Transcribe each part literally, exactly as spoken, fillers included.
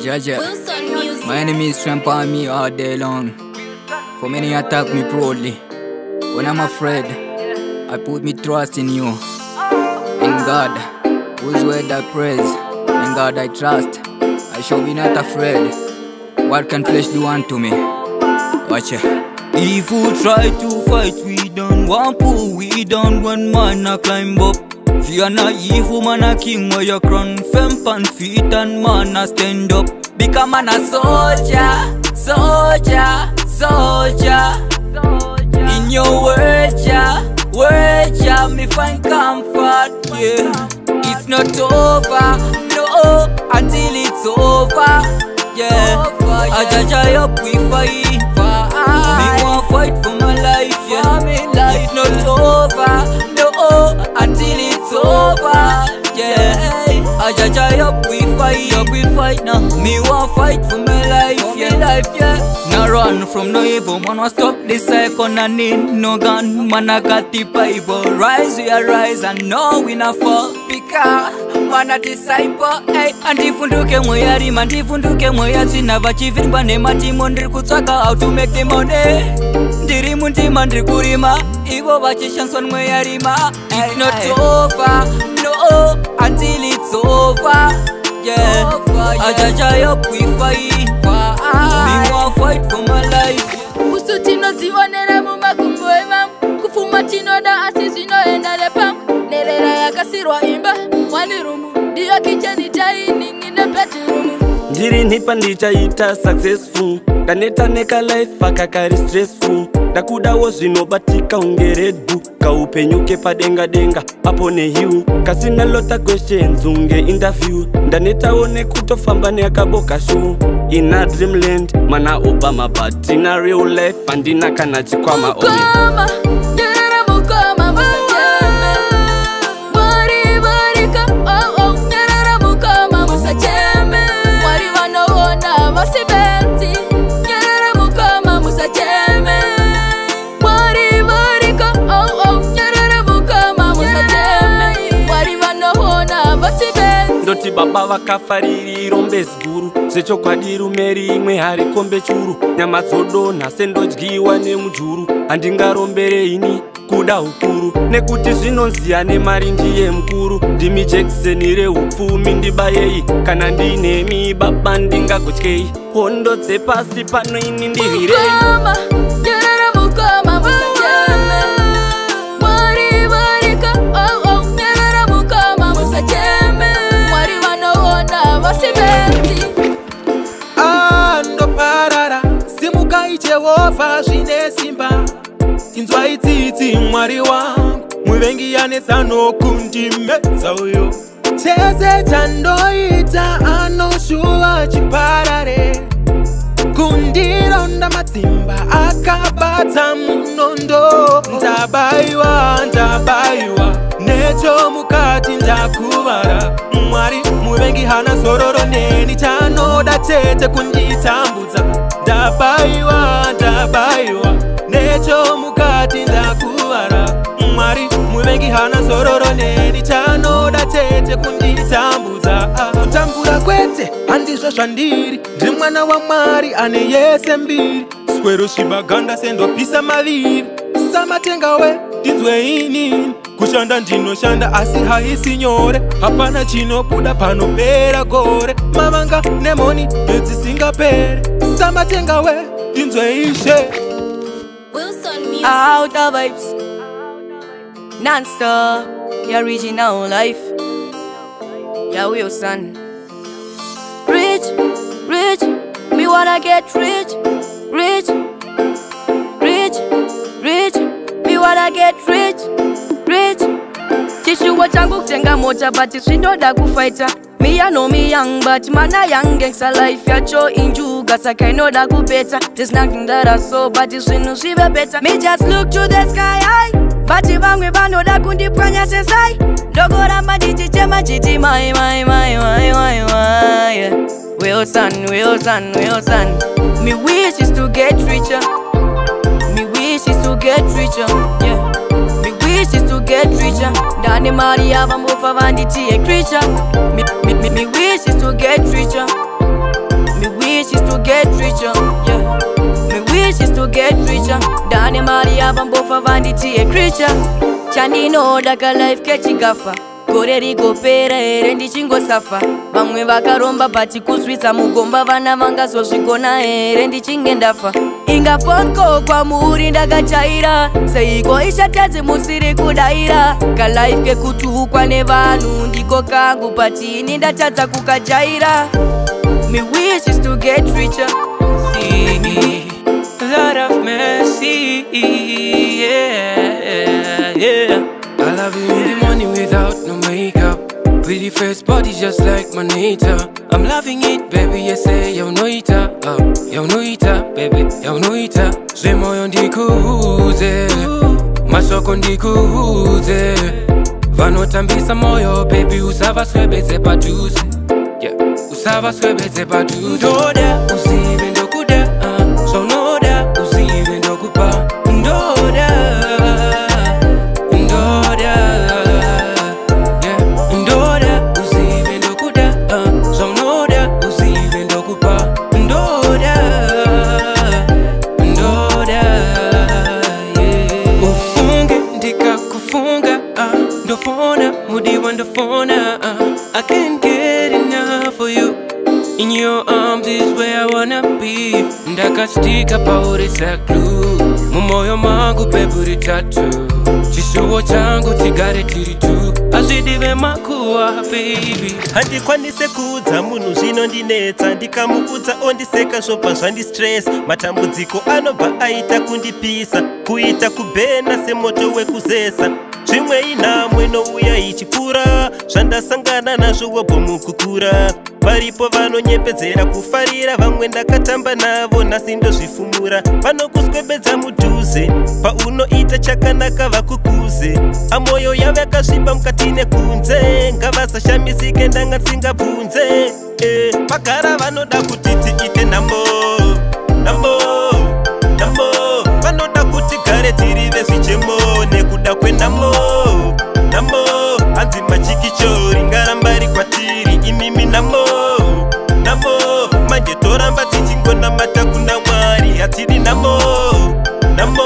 Jaja. My enemies trample on me all day long. For many attack me proudly. When I'm afraid, I put me trust in you. In God, whose word I praise. In God I trust. I shall be not afraid. What can flesh do unto me? Watch it. If you try to fight, we don't want pull, we don't want man a climb up. Fear not evil, man a king where you crown fem pan feet and man a stand up. Become man a soldier, soldier, soldier. In your word, yeah, word, yeah, me find comfort, yeah. It's not over, no, until it's over, yeah. I judge up, we fight. Me want fight for my life, yeah. It's not over, no, until it's over, yeah. I judge up, we fight, up, we fight now. Me want fight for my life, yeah. Life, yeah. Now run from no evil, man, want stop this cycle and need no gun. Man, I got the Bible. Rise, we arise, and no we not fall. Because man a disciple, hey. Andifunduke moyari, mandifunduke moyari. Never achieving by name, Timondri kutsaka how to make the money. Diri munti mandri kurima, Iwo vachishan son moyari ma. It's not over, no, until it's over, yeah. Ajaja up we fight, we want fight for my life. Usutino zionera mumakumbo emam, kufuma chino da asisi no enda lepam. Nelera ya kasirwa imba, wanirumu, diyo kicheni dining in the bedroom. Jiri nipa ndicha ita successful, kaneta neka life akakari stressful. Dakuda wozino batika ungeredbu, kaupenyuke padenga denga, apone hiu. Kasina lota questions unge interview, ndaneta one kutofamba ne akaboka show. In a dreamland, mana Obama, but in a real life, and in a kanachi kwama omi. Ndoti baba vakafariri rombezi guru, secho kwadiru meri imwe hari kombe churu. Nyama dzodonha sendodyiwa nemujuru, handingarombere ini kuda ukuru. Nekuti zvinonziya nemari ndiye mukuru, ndimi jekiseni reupfumi ndibayei. Kana ndinemi baba ndingagotyei, hondo dzepasi pano ini ndirwirei. Ando parara, simuka Jehova zvine simba. Inzwa itsitsi Mwari wangu, muvengi yanetsano kundimedza uyo. Chese chandoita anoshuva chiparare, kundironda matsimba akabata munondo. Ndabayiwa, ndabayiwa, necho mukati ndakuvara. Mwari muvengi hana sororo neni, chanoda chete kunditambudza. Ndabayiwa, ndabayiwa, necho mukati ndakuvara. Mwari muvengi hana sororo neni, chanoda chete kunditambudza. Kutambura kwete handizvo zvandiri, ndiri mwana waMwari ane yese mbiri. Swero shibaganda sendopisa maviri, samatenga we ndinzwe inini. Kushanda ndinoshanda asi haisi nyore, hapana chinobuda panopera gore. Mavanga nemoni nedzisingapere, samatenga we ndinzwe ishe. Out of vibes, non-stop, your original life. Yeah, Wilson. Rich, rich, me wanna get rich, rich, rich, rich, me wanna get rich, rich. Chishuwa changu kutenga moja, but zvinoda kufighta. Me I know me young, but man a young gangster life. Yacho injuga, saka inoda kupeta. There's nothing that I saw, but it's zvinu zvive better. Me just look to the sky high, but vamwe vanoda kundipwanya sesai. Dogora maditi chema chiti my my my my my my. Wilson, Wilson, Wilson. Me wish is to get richer. Me wish is to get richer. Yeah. Me wish is to get richer. Dani Maria Bambofa Vanditi a creature. Me, me, me, me wish is to get richer. wish is to get richer, yeah. Me wish is to get richer. Dani mali hapa mbofa vanditie creature. Chani no daka life kechigafa. Kore riko pera ere ndichingo safa. Vamwe vakaromba pati kuswitsa mugomba vana vanga so zvikona ere ndichinge ndafa. Inga phone call kwa muri ndakachaira. Seiko ishatadze musiri kudaira. Ka life kekutukwa nevanhu ndiko kangu pati ini ndatadza kukajaira. Me wish is to get richer. Lord of mercy, yeah, yeah. I love you in the morning without no makeup. Pretty face body just like my nature. I'm loving it, baby, you say yo no ita, uh, yo no ita, baby, yo no ita. Zemoyo ndikuuze, masoko ndikuuze. Vanotambisa moyo, baby, usava swebeze pajuzi. Yeah, usava swebeze pajuzi. Ndoda, usive ndokuda, uh, so noda, usive ndokupa. Ndoda, ndoda, yeah, ndoda, usive ndokuda, uh, so noda, usive ndokupa. Ndoda, ndoda, yeah. Ufunge ndika kufunga, uh, ndofona, mudiwa ndofona, uh, I can't get enough for you. In your arms is where I wanna be. Ndakastika pauri sa glue. Mumoyo mangu peburi tatu. Chishuwo changu tigare tiri tu. Azidive makuwa baby. Handikwanise kuudza munhu zvinondinetsa. Ndikamuudza ondiseka zvopa zvandistress. Matambudziko anobva aita kundipisa. Kuita kubhena semoto wekuzesa. Zvimwe inhamwe inouya ichipfuura. Zvandasangana nazvo wabhomukukura. Varipo vanonyepedzera kufarira. Vamwe ndakatamba navo nhasi ndozvifumura. Vanokuswebedza mudhuze. Paunoita chakanaka vakukuze. Amoyo yavo yakasviba mukati nekunze. Ngavasashamisike ndanga tisingabvunze. Eh, vagara vanoda kuti tiite nambo nambo nambo. Vanoda kuti gare tiri vezvichemo nekuda kwenambo nambo. Hanzi machikichori ngarambari kwatiri imimi nambo nambo. Manje toramba tichingonamata kuna Mwari hatiri nambo nambo.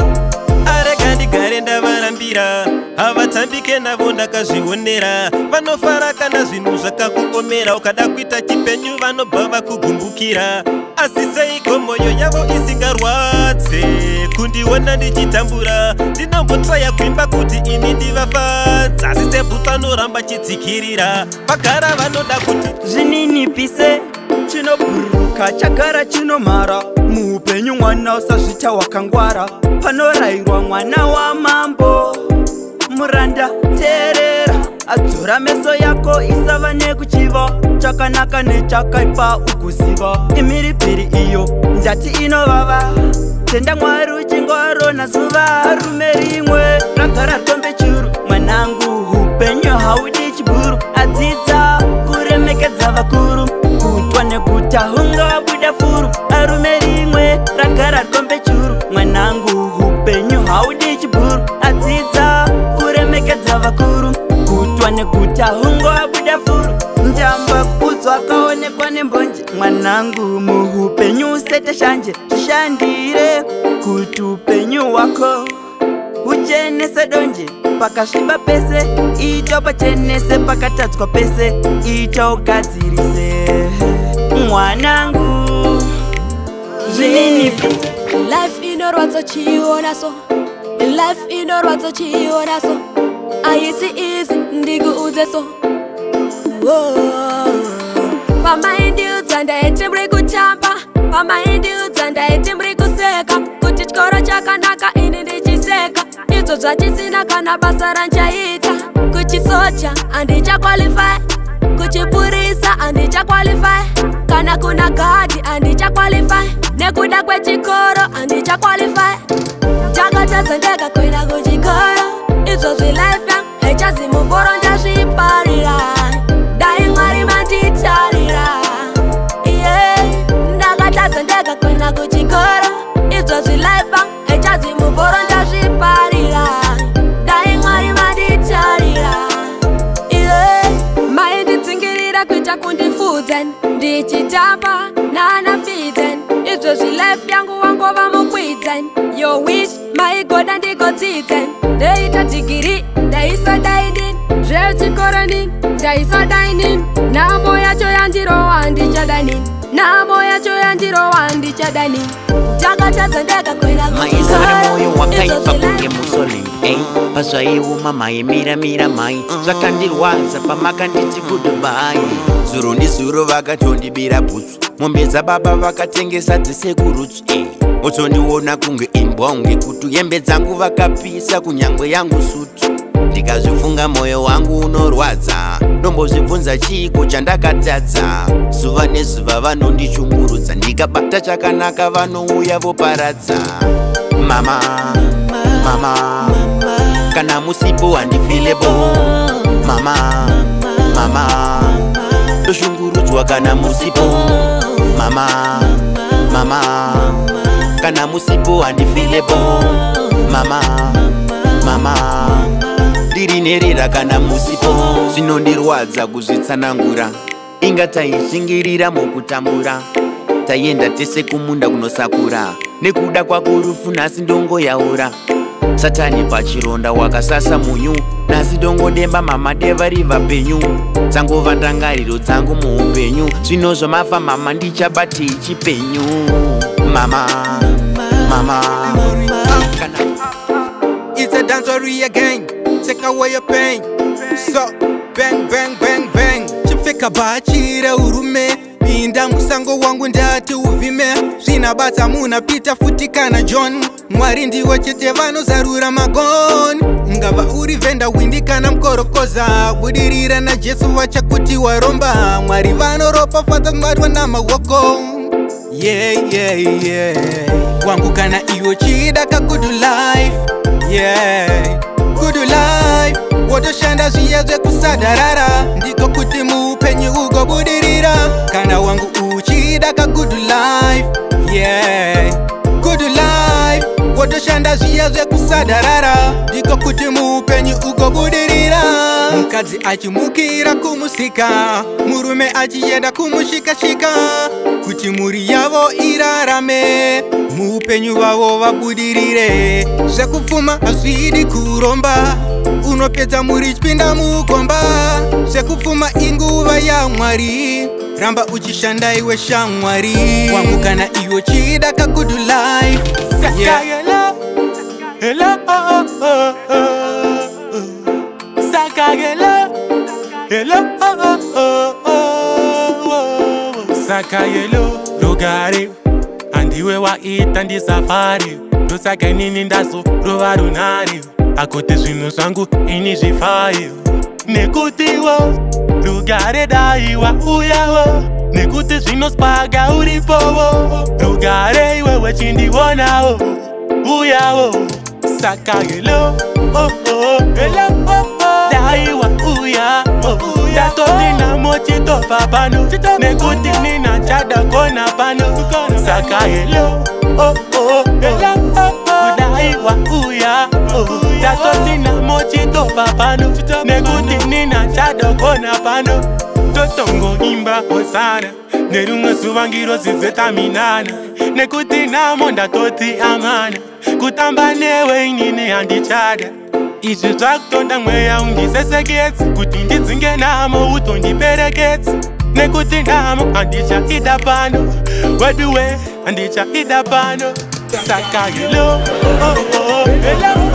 Arega ndigare ndavarambira, havatambike navo ndakazvionera. Vanofara kana zvinhu zvakakuomera. Ukada kuita chipenyu vanobva vakugumbukira. Asi seiko moyo yavo isingarwadze kundiona ndichitambura. Ndinombotraya kuimba kuti ini ndivafadza. Asi sebhutsa noramba chitsikirira. Vagara vanoda kuti zvininipise. Chinobhuruka chagara chinomhara. Muupenyu mwana usazvita wakangwara. Panorayirwa mwana wa mambo. Muranda teerera. Adzora meso yako isava nekuchiva. Chakanaka nechakaipa ukuziva. Imhiripiri iyo ndati inovava. Tenda Mwari uchingorona zuva. Rume rimwe ragara tombe churu. Mwanangu upenyu haudi chiburu. Adzidza kuremekedza vakuru. Kutwa nekuta hungabuda furu. Arume rimwe ragara tombe churu. Mwanangu upenyu haudi chiburu. Adzidza kuremekedza vakuru. Kutwa nekuta hungabuda furu. Njamba kudzwa kaonekwa nembonje. Mwanangu muhupenyu usete shanje. Shandire kuti upenyu wako uchenese donje. Pakasviba pese ita pachenese. Pakatadzwa pese ita ugadzirise. Mwanangu zvininipi. Life inorwadza chiona so. Life inorwadza chiona so. Aisi easy ndikuudze so. Pamaindi udzanda eti muri kuchamba. Pamaindi udzanda eti muri kuseka. Kuti chikoro chakanaka ini ndichiseka. Izvo zvachisina kana basa ranjaita. Kuchisocha andicha qualify. Kuchipurisa andicha qualify. Kana kuna gadi andicha qualify. Nekuda kwechikoro andicha qualify. Chakatadza ndega kuenda kuchikoro. Izvo zvilife yangu haichazimuvoro ndazviparira. Dai Mwari manditarira. Yeah, ndakatadza ndega kuenda kuchikoro. Izvo zvilife yangu haichazimuvoro ndazviparira. Dai Mwari manditarira. Yeah, mainditsingirira kuita kundifudza ndichitamba. nana fiten izvo life yangu wangova mukwiten your wish my god andigotiten ndeita digiri ndaisa daidin zvechikoronin ndaisa dainin namo yacho yandirowa ndichadanin namo yacho yandirowa ndichadanin takatadzandeka kwena maizara moyo wakaipa kunge musole eh pasvaiuma mai mira mira mai zvakandirwadza pamakanditi goodbye zuro ndizuro vakatondibira bhutsu mombe dzababa vakatengesa dzisekurutsu eh utondiona kunge imbwa ngekuti hembe dzangu vakapisa kunyangwe yangu sutu ndikazvifunga moyo wangu unorwadza ndombozvibvunza chiiko chandakatadza zuva nezuva vanondichungurudza ndikabata chakanaka vanouya voparadza mama mama kana musipo handifilebo mama mama ndoshungurudzwa kana musipo mama mama kana musipo handifilebo mama mama ndiri nerera kana musipo zvinondirwadza kuzvitsanangura inga taishingirira mukutambura taienda tese kumunda kunosakura nekuda kwako rufu nhasi ndongoyaura satani pachironda wakasasa munyu nhasi ndongodemba mama deva riva penyu dzangova ndangariro dzangu muupenyu zvino zvamafa mama ndichabatei chipenyu mama mama It's a dancery again. Take away your pain. So bang bang bang bang. Chifika bachira urume. Pinda musango wangu ndati uvime. Zvinabata muna pita futikana John. Mwari ndiwe chete vanozarura magoni. Ngava uri venda windi kana mkorokoza. Budirira na Jesu vachakuti waromba. Mwari vanoropa fata mwadwa na mawoko. Yeah yeah yeah. Wangu kana iyo chida ka good life. Yeah, good life. Wotoshanda zviyezve kusadarara ndiko kuti muupenyu ugobudirira kana wangu uchida ka good life. Yeah, good life. Wotoshanda zviyezve kusadarara ndiko kuti muupenyu ugobudirira mukadzi achimukira kumusika murume achienda kumushikashika kuti muri yavo irarame muupenyu vavo vabudirire zvekupfuma hazvidi kuromba unopedza muri chipinda mukomba zvekupfuma inguva yaMwari ramba uchishanda iwe shamwari wangu kana iwo chida ka good life. Yeah. Hello, hello, oh, oh, oh, oh. Sakagelo, hello, oh, oh, oh, oh. Sakagelo, lugari, andiwe waita ndi safari, dosaka nini ndazo rova runari, akote zvino zvangu ini zvifai, nekutiwo lugare daiwa uyawo, nekuti zvino spaga uripowo, lugare iwe wechindiwonawo uyawo. Sakagelo, oh oh, hello, oh oh, daiwa uya, oh datoti na mochito papano, nekuti nina chada kona pano. Sakagelo, oh oh, hello, oh oh, daiwa uya, oh datoti na mochito papano, nekuti nina chada kona pano. Totongo imba osana, nerunga suvangiro zizetaminana, nekuti namo ndatoti amana, kutamba newe inini handichada. Izvi zvakutonda mweya undiseseketsi, kuti ndidzinge namo utondipereketsi, nekuti namo handichaida pano, weduwe handichaida pano. Saka hello, oh oh, hello.